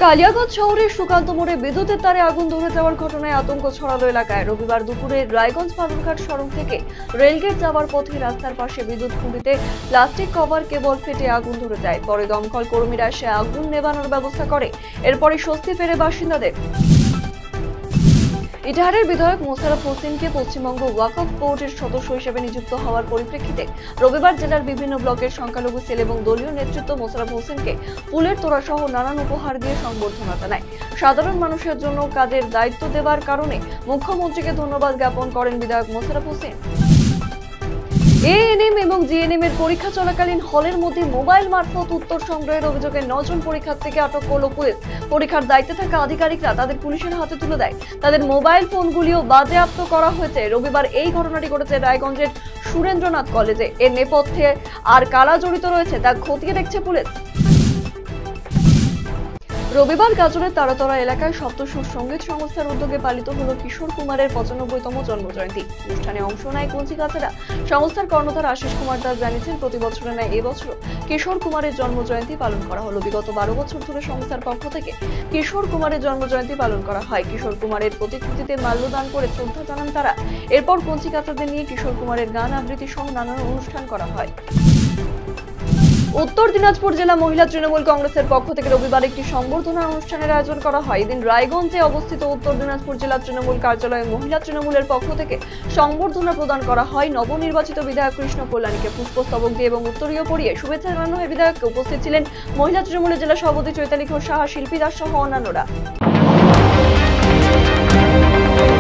কালিয়াগঞ্জ শহরের সুকান্ত মোড়ে বিদ্যুতের তারে আগুন ধরে যাওয়ার ঘটনায় আতঙ্ক ছড়ালো এলাকায়। রবিবার দুপুরে রায়গঞ্জ বালুরঘাট সড়ক থেকে রেলগেট যাওয়ার পথে রাস্তার পাশে বিদ্যুৎ খুঁটিতে প্লাস্টিক কভার কেবল ফেটে আগুন ধরে যায়। পরে দমকল কর্মীরা এসে আগুন নেভানোর ব্যবস্থা করে। এরপরে স্বস্তি ফেরে বাসিন্দাদের। ইটাহারের বিধায়ক মোশাররফ হোসেনকে পশ্চিমবঙ্গ ওয়াকফ বোর্ডের সদস্য হিসেবে নিযুক্ত হওয়ার পরিপ্রেক্ষিতে রবিবার জেলার বিভিন্ন ব্লকের সংখ্যালঘু সেল এবং দলীয় নেতৃত্ব মোশাররফ হোসেনকে ফুলের তোড়া সহ নানান উপহার দিয়ে সংবর্ধনা জানায়। সাধারণ মানুষের জন্য কাজের দায়িত্ব দেওয়ার কারণে মুখ্যমন্ত্রীকে ধন্যবাদ জ্ঞাপন করেন বিধায়ক মোশাররফ হোসেন। এএনএম এবং জিএনএম এর পরীক্ষা চলাকালীন হলের মধ্যে মোবাইল মারফত উত্তর সংগ্রহের অভিযোগে 9 জন পরীক্ষার্থীকে আটক করল পুলিশ। পরীক্ষার দায়িত্বে থাকা আধিকারিকরা তাদের পুলিশের হাতে তুলে দেয়। তাদের মোবাইল ফোনগুলিও বাজেয়াপ্ত করা হয়েছে। রবিবার এই ঘটনাটি ঘটেছে রায়গঞ্জের সুরেন্দ্রনাথ কলেজে। এর নেপথ্যে আর কারা জড়িত রয়েছে তা খতিয়ে দেখছে পুলিশ। রবিবার গাজলের তারাতলা এলাকায় সপ্তসুর সঙ্গীত সংস্থার উদ্যোগে পালিত হল কিশোর কুমারের 95তম জন্মজয়ন্তী। অনুষ্ঠানে অংশ নেয় কঞ্চিকাচারা। সংস্থার কর্ণধার আশিস কুমার দাস জানিয়েছেন, প্রতি বছরের ন্যায় এবছর কিশোর কুমারের জন্মজয়ন্তী পালন করা হলো। বিগত 12 বছর ধরে সংস্থার পক্ষ থেকে কিশোর কুমারের জন্মজয়ন্তী পালন করা হয়। কিশোর কুমারের প্রতিকৃতিতে মাল্যদান করে শ্রদ্ধা জানান তারা। এরপর কঞ্চিকাচাদের নিয়ে কিশোর কুমারের গান আবৃত্তি সহ নানান অনুষ্ঠান করা হয়। উত্তর দিনাজপুর জেলা মহিলা তৃণমূল কংগ্রেসের পক্ষ থেকে রবিবার একটি সংবর্ধনা অনুষ্ঠানের আয়োজন করা হয়। এদিন রায়গঞ্জে অবস্থিত উত্তর দিনাজপুর জেলা তৃণমূল কার্যালয়ে মহিলা তৃণমূলের পক্ষ থেকে সংবর্ধনা প্রদান করা হয়। নবনির্বাচিত বিধায়ক কৃষ্ণ কল্যাণীকে পুষ্পস্তবক দিয়ে এবং উত্তরীয় পরিয়ে শুভেচ্ছা জানানো হয় বিধায়ককে। উপস্থিত ছিলেন মহিলা তৃণমূলের জেলা সভাপতি চৈতালি ঘোষ সাহা, শিল্পী দাস সহ অন্যান্যরা।